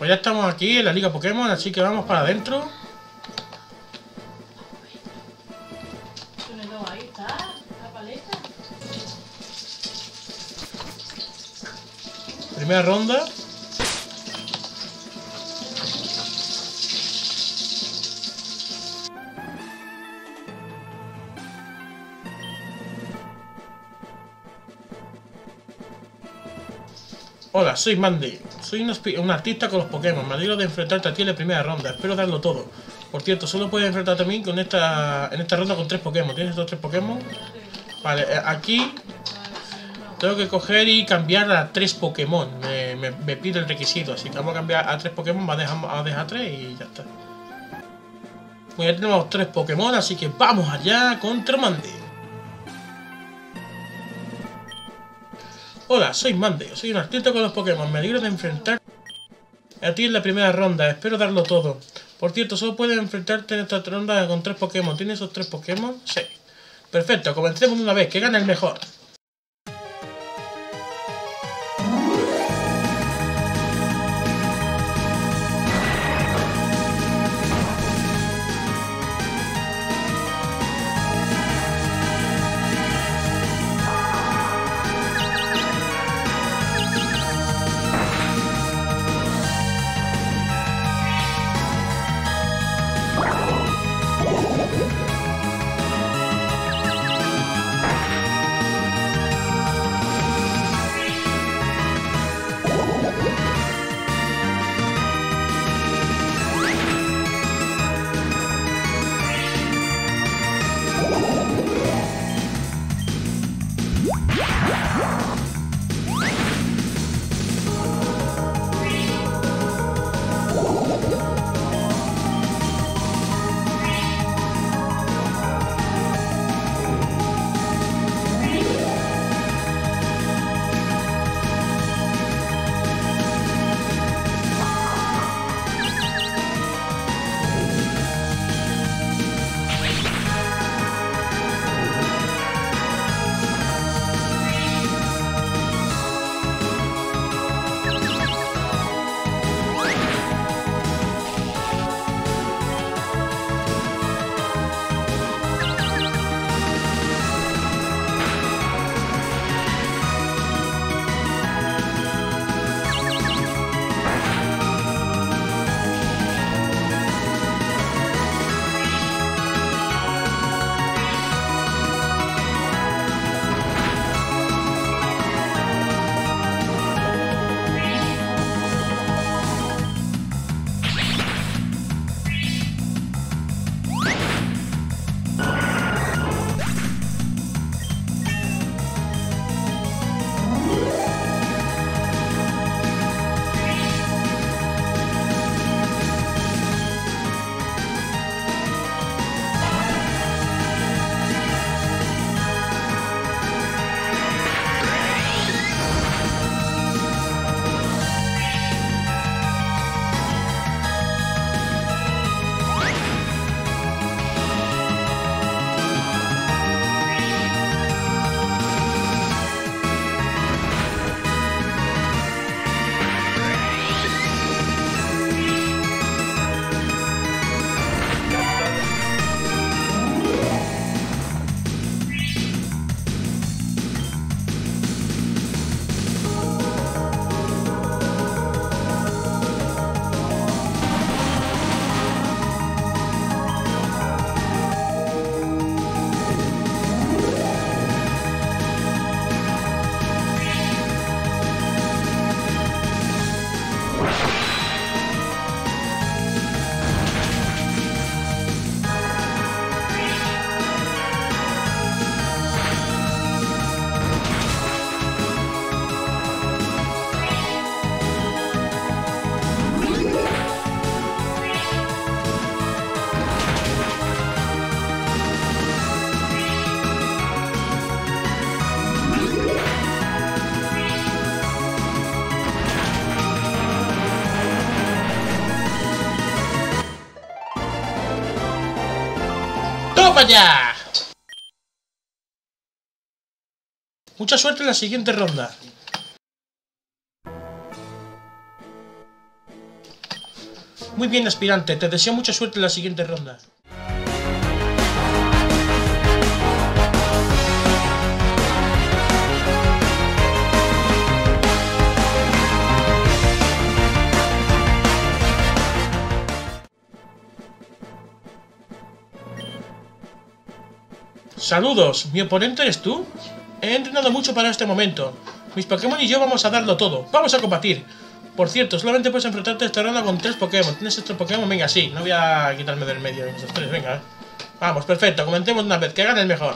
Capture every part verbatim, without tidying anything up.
Pues ya estamos aquí en la Liga Pokémon, así que vamos para adentro. Ahí está, la paleta. Primera ronda. Hola, soy Mandy. Soy un, un artista con los Pokémon. Me alegro de enfrentarte a ti en la primera ronda. Espero darlo todo. Por cierto, solo puedes enfrentarte a mí con esta, en esta ronda con tres Pokémon. ¿Tienes estos tres Pokémon? Vale, aquí tengo que coger y cambiar a tres Pokémon. Me, me, me pide el requisito. Así que vamos a cambiar a tres Pokémon. Va a dejar, va a dejar tres y ya está. Pues ya tenemos tres Pokémon. Así que vamos allá contra Mandy. Hola, soy Mandy, soy un artista con los Pokémon, me alegro de enfrentar a ti en la primera ronda, espero darlo todo. Por cierto, solo puedes enfrentarte en esta ronda con tres Pokémon, ¿tienes esos tres Pokémon? Sí. Perfecto, comencemos de una vez, que gane el mejor. ¡Toma ya! Mucha suerte en la siguiente ronda. Muy bien, aspirante, te deseo mucha suerte en la siguiente ronda. Saludos, ¿mi oponente eres tú? He entrenado mucho para este momento. Mis Pokémon y yo vamos a darlo todo. ¡Vamos a combatir! Por cierto, solamente puedes enfrentarte a esta ronda con tres Pokémon. ¿Tienes estos Pokémon? Venga, sí. No voy a quitarme del medio de esos tres. Venga. Vamos, perfecto. Comentemos una vez. Que gane el mejor.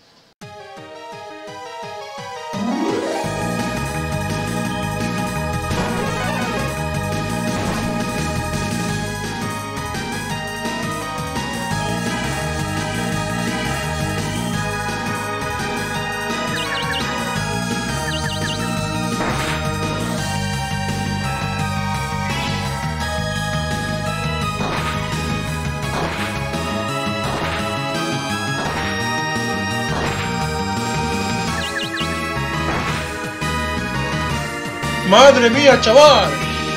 ¡Madre mía, chaval!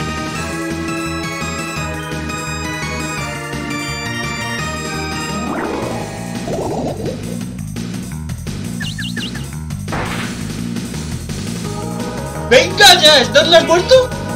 ¡Venga ya! ¿Estás muerto?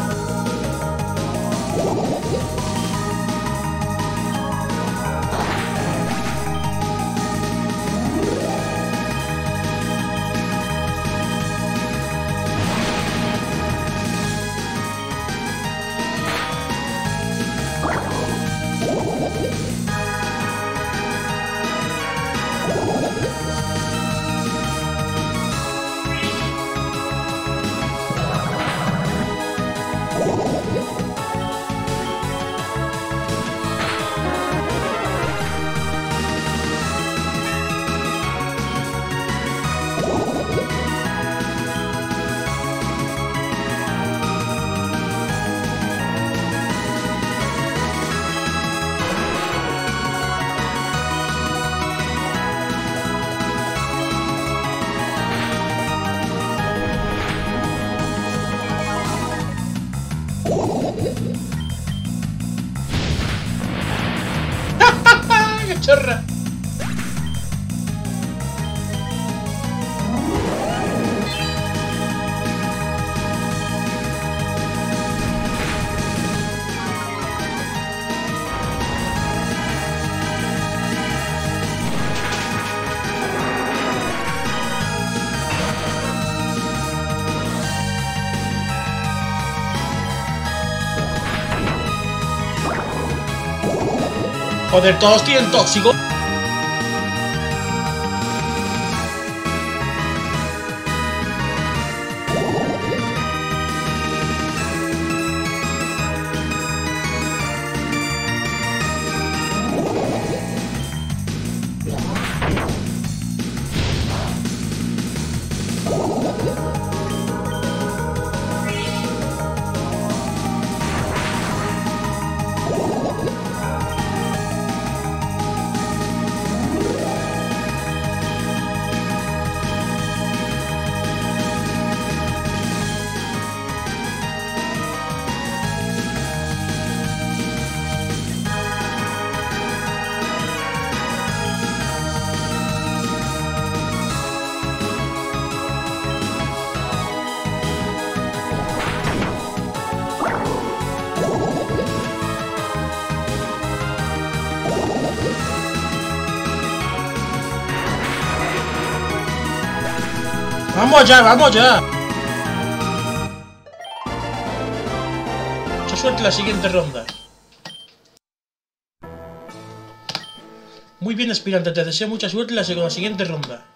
¡Qué chorra! Joder, todos tienen tóxico. ¡Vamos ya, vamos ya! Mucha suerte en la siguiente ronda. Muy bien, aspirante, te deseo mucha suerte en la siguiente ronda.